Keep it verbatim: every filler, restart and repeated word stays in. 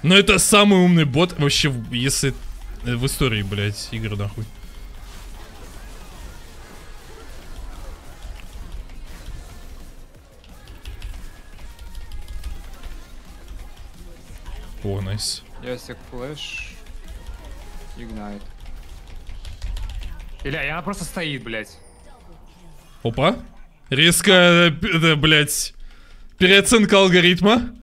Но это самый умный бот вообще, если в истории, блядь, игр нахуй. О, найс. Ясик флэш. Игнайт. Иля, и она просто стоит, блядь. Опа. Резко, блядь, переоценка алгоритма.